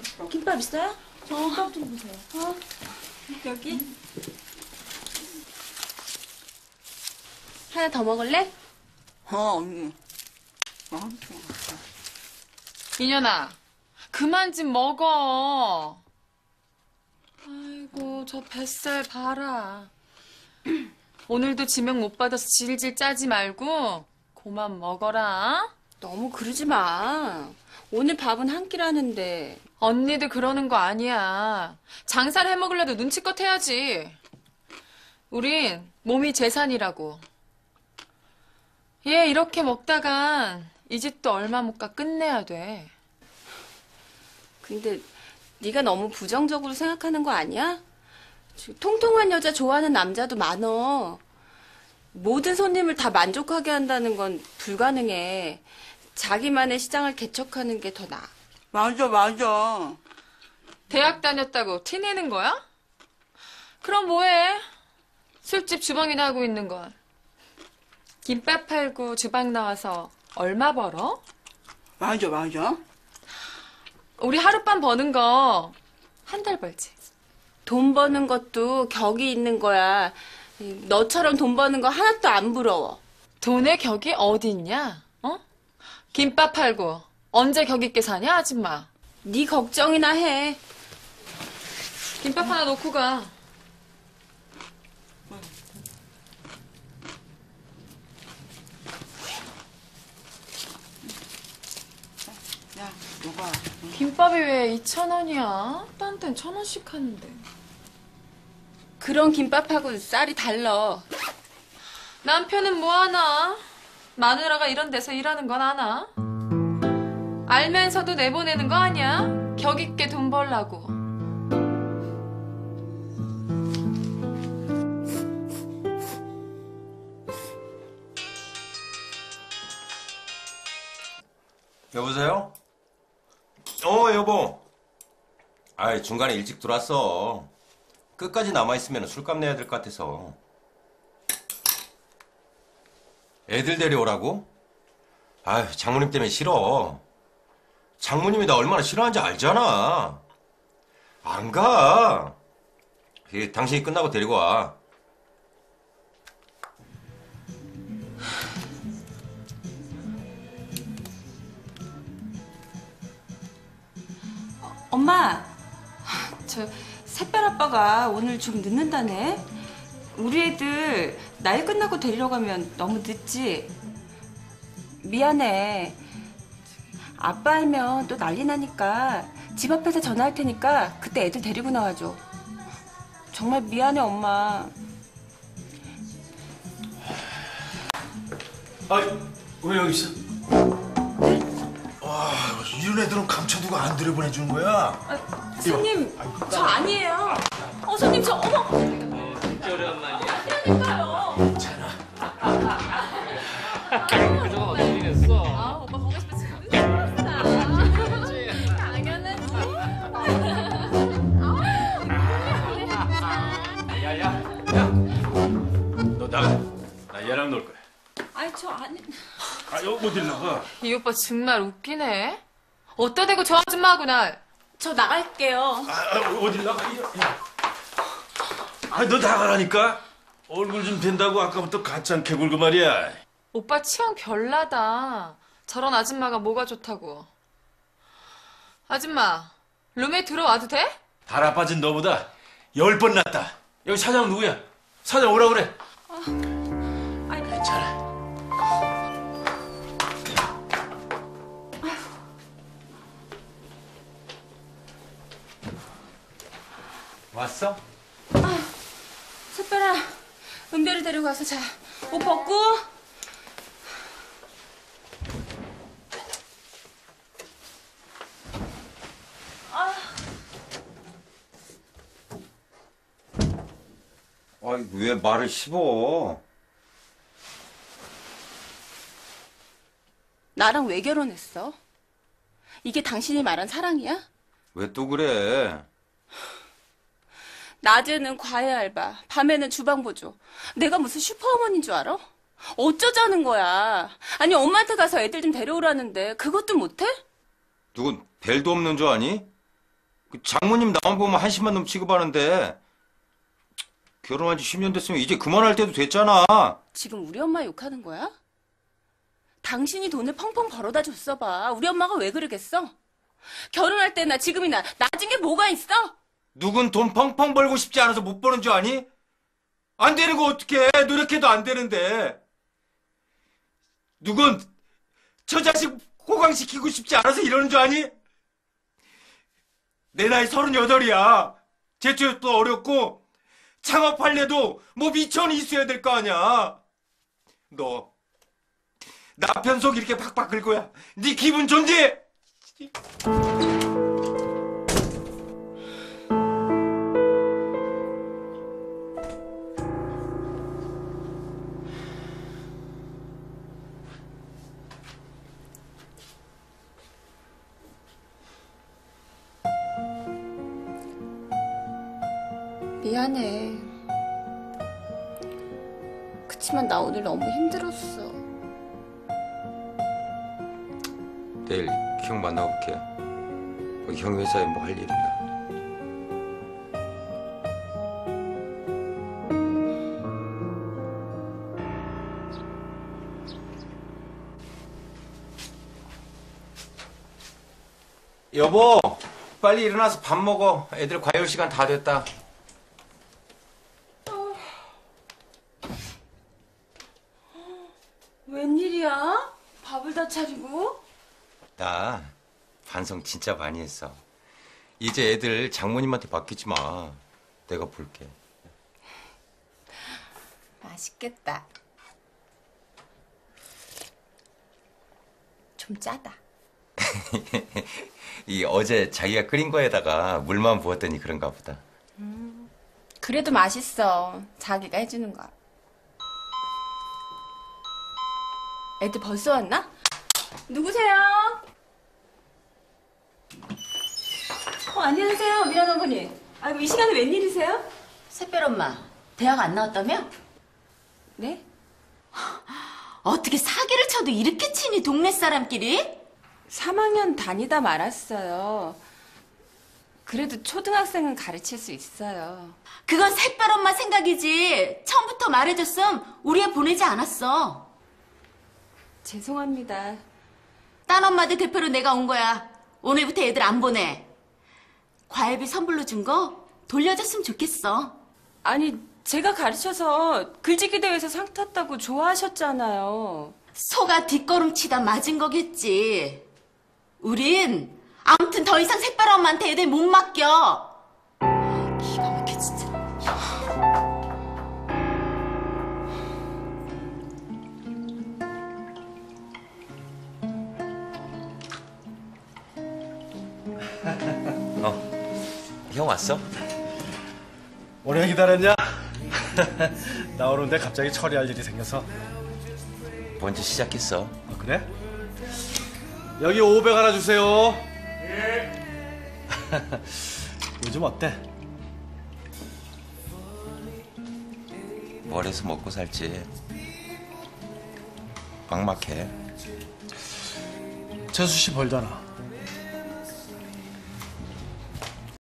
김밥 있어요? 김밥 좀 보세요. 여기. 하나 더 먹을래? 언니. 이년아, 그만 좀 먹어. 아이고, 저 뱃살 봐라. 오늘도 지명 못 받아서 질질 짜지 말고 그만 먹어라. 너무 그러지 마. 오늘 밥은 한 끼 하는데. 언니도 그러는 거 아니야. 장사를 해먹으려도 눈치껏 해야지. 우린 몸이 재산이라고. 얘 이렇게 먹다간 이 집도 얼마 못 가 끝내야 돼. 근데 네가 너무 부정적으로 생각하는 거 아니야? 통통한 여자 좋아하는 남자도 많어. 모든 손님을 다 만족하게 한다는 건 불가능해. 자기만의 시장을 개척하는 게 더 나아. 맞아. 대학 다녔다고 티 내는 거야? 그럼 뭐해? 술집 주방이나 하고 있는 건. 김밥 팔고 주방 나와서 얼마 벌어? 맞아. 우리 하룻밤 버는 거 한 달 벌지. 돈 버는 것도 격이 있는 거야. 너처럼 돈 버는 거 하나도 안 부러워. 돈의 격이 어디 있냐? 어? 김밥 팔고 언제 격 있게 사냐, 아줌마? 네 걱정이나 해. 김밥 하나 놓고 가. 야, 먹어. 김밥이 왜 2,000원이야? 딴 땐 1,000원씩 하는데. 그런 김밥하고 쌀이 달라. 남편은 뭐하나? 마누라가 이런 데서 일하는 건 아나? 알면서도 내보내는 거 아니야? 격 있게 돈 벌라고. 여보세요? 여보. 아이, 중간에 일찍 들어왔어. 끝까지 남아있으면 술값 내야 될 것 같아서. 애들 데려오라고? 아유, 장모님 때문에 싫어. 장모님이 나 얼마나 싫어하는지 알잖아. 안 가. 당신이 끝나고 데리고 와. 엄마, 저 새별 아빠가 오늘 좀 늦는다네. 우리 애들 나이 끝나고 데리러 가면 너무 늦지? 미안해. 아빠 알면 또 난리 나니까 집 앞에서 전화할 테니까 그때 애들 데리고 나와줘. 정말 미안해, 엄마. 아이, 왜 여기 있어? 와, 이런 애들은 감춰두고 안 들여보내주는 거야? 손님, 저 아니에요. 손님, 저, 어머! 진짜 오랜만이야. 아니라니까요. 괜찮아. 그동안 어떻게 지냈어? 오빠 보고 싶어 야야, 너 나가. 나 얘랑 놀 거야. 아니, 저 아니. 여기 어딜 나가? 이 오빠 정말 웃기네. 어디다 대고 저 아줌마하고 날. 저 나갈게요. 어딜 나가? 너 나가라니까? 얼굴 좀 된다고 아까부터 가짜게 굴고 말이야. 오빠 취향 별나다. 저런 아줌마가 뭐가 좋다고. 아줌마, 룸에 들어와도 돼? 달아 빠진 너보다 10번 낫다. 여기 사장 누구야? 사장 오라 그래. 아니, 괜찮아. 왔어? 새별아, 은별이 데리고 가서 자. 옷 벗고. 아이, 왜 말을 씹어? 나랑 왜 결혼했어? 이게 당신이 말한 사랑이야? 왜 또 그래? 낮에는 과외 알바, 밤에는 주방 보조. 내가 무슨 슈퍼어머니인 줄 알아? 어쩌자는 거야. 아니, 엄마한테 가서 애들 좀 데려오라는데 그것도 못해? 누군 벨도 없는 줄 아니? 그 장모님 나만 보면 한심한 놈 취급하는데 결혼한 지 10년 됐으면 이제 그만할 때도 됐잖아. 지금 우리 엄마 욕하는 거야? 당신이 돈을 펑펑 벌어다 줬어 봐. 우리 엄마가 왜 그러겠어? 결혼할 때나 지금이나 낮은 게 뭐가 있어? 누군 돈 펑펑 벌고 싶지 않아서 못 버는 줄 아니? 안 되는 거 어떡해. 노력해도 안 되는데. 누군 저 자식 호강시키고 싶지 않아서 이러는 줄 아니? 내 나이 38이야. 제초도 어렵고 창업하려도 뭐 미천이 있어야 될 거 아니야. 너 나 편속 이렇게 팍팍 긁어야 네 기분 좋지? 미안해. 그치만 나 오늘 너무 힘들었어. 내일 형 만나볼게. 형 회사에 뭐 할 일 있나? 여보, 빨리 일어나서 밥 먹어. 애들 과외 시간 다 됐다. 웬일이야? 밥을 다 차리고? 나 반성 진짜 많이 했어. 이제 애들 장모님한테 맡기지 마. 내가 볼게. 맛있겠다. 좀 짜다. 이 어제 자기가 끓인 거에다가 물만 부었더니 그런가 보다. 그래도 맛있어. 자기가 해주는 거야. 애들 벌써 왔나? 누구세요? 안녕하세요, 미란 어머니. 아이고, 이 시간에 웬일이세요? 새별 엄마, 대학 안 나왔다며? 네? 어떻게 사기를 쳐도 이렇게 치니 동네 사람끼리? 3학년 다니다 말았어요. 그래도 초등학생은 가르칠 수 있어요. 그건 새별 엄마 생각이지. 처음부터 말해줬음 우리 애 보내지 않았어. 죄송합니다. 딴 엄마들 대표로 내가 온 거야. 오늘부터 애들 안 보내. 과외비 선불로 준 거 돌려줬으면 좋겠어. 아니, 제가 가르쳐서 글짓기 대회에서 상 탔다고 좋아하셨잖아요. 소가 뒷걸음 치다 맞은 거겠지. 우린 아무튼 더 이상 새별 엄마한테 애들 못 맡겨. 기가 막혀 진짜. 형 왔어? 오래 기다렸냐? 나 오는데 갑자기 처리할 일이 생겨서. 먼저 시작했어. 아, 그래? 여기 500 하나 주세요. 예. 요즘 어때? 뭘 해서 먹고 살지. 막막해. 재수 씨 벌잖아.